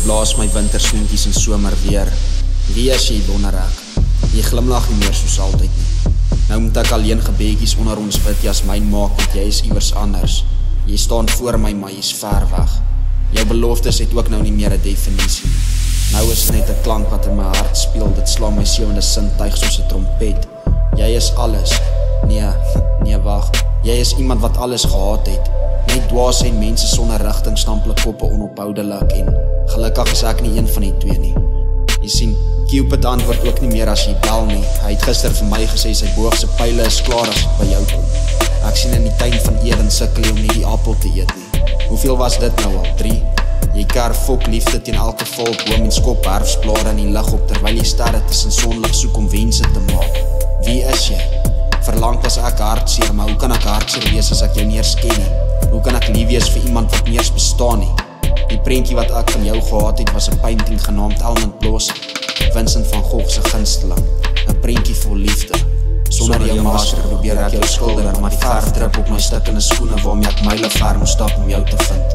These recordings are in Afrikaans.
blaas my winterswinkies en somer weer. Wie is jy, wonder ek? Jy glimlag nie meer soos altyd nie. Nou moet ek alleen gebeetjies onder ons wit jasmijn maak, want jy is iewers anders. Jy staan voor my, maar jy is ver weg. Jou beloftes het ook nou nie meer 'n definisie. Nou is net 'n klank wat in my hart speel, dit slaan my sewende sintuig soos 'n trompet. Jy is alles. Nee, wag. Jy is iemand wat alles gehad het. Net dwaas en mense sonder rigting stampel koppe onophoudelik en gelukkig is ek nie een van die twee nie. Jy sien, Cupid antwoord ook nie meer as jy bel nie. Hy het gister vir my gesê sy boogse pyle is klaar as ek by jou kom. Ek sien in die tuin van Eden sukkel jy om nie die appel te eet nie. Hoeveel was dit nou al? 3? Jy kar fok liefde teen elke volboom en skop herfsblare in die lig op terwyl jy sterre tussen sonlig soek om wense te maak. Wie is jy? Verlang was ek hartseer, maar hoe kan ek hartseer wees as ek jou nie eens ken nie? Hoe kan ek lief wees vir iemand wat nie eens bestaan nie? Die prentjie wat ek van jou gehad het was 'n painting genaamd Almond Blossom, Vincent van Gogh se gunsteling, 'n prentjie vol liefde. Sonder jou masker probeer ek jou skilder, maar die verf drup op my stukkende skoene waarmee ek myle ver moes stap om jou te vind.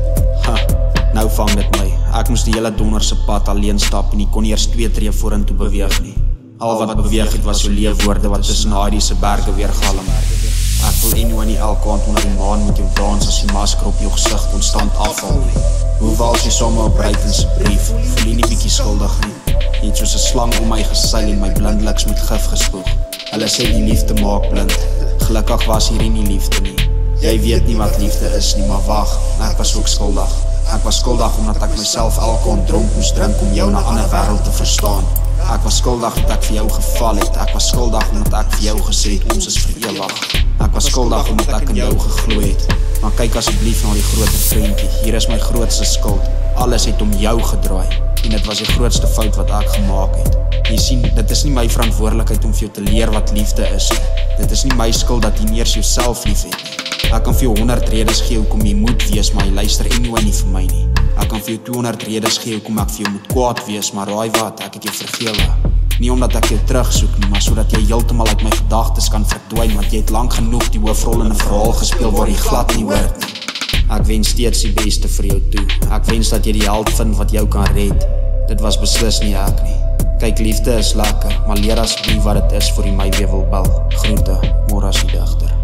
Nou vang dit my. Ek moes die hele donderse pad alleen stap en ek kon nie eers 2 tree vorentoe beweeg nie. Al wat beweeg het was jou leefwoorde wat tussen Heidi se berge weer galm. Ek voel eenou aan die elke aand onder die maan met jou dans as die masker op jou gesig konstant afval. Hoe wals jy sommer op Breiten se brief? Voel jy nie bietjie skuldig nie? Jy het soos 'n slang om my geseil en my blindeliks met gif gespoeg. Hulle sê die liefde maak blind. Gelukkig was hierdie nie liefde nie. Jy weet nie wat liefde is nie, maar wag, ek was ook skuldig. Ek was skuldig omdat ek myself elke aand dronk moes drink om jou na 'n ander wêreld te verstaan. Ek was skuldig dat ek vir jou geval het. Ek was skuldig omdat ek vir jou gesê het ons is vir ewig. Ek was skuldig omdat ek in jou geglo het. Maar kyk asseblief na die groter prentjie. Hier is my grootste skuld. Alles het om jou gedraai en dit was die grootste fout wat ek gemaak het. Jy sien, dit is nie my verantwoordelikheid om vir jou te leer wat liefde is nie. Dit is nie my skuld dat jy nie eers jouself lief het nie. Ek kan vir jou 100 redes gee hoekom jy moet wees, maar jy luister anyway nie vir my nie. Ek kan vir jou 200 redes gee hoekom ek vir jou moet kwaad wees, maar raai wat, ek het jou vergewe. Nie omdat ek jou terugsoek nie, maar sodat jy heeltemal uit my gedagtes kan verdwyn, want jy het lank genoeg die hoofrol in 'n verhaal gespeel waar jy glad nie hoort nie. Ek wens steeds die beste vir jou toe. Ek wens dat jy die held vind wat jou kan red. Dit was beslis nie ek nie. Kyk, liefde is lekker, maar leer asseblief wat dit is voor jy my weer wil bel. Groete, Morras die digter.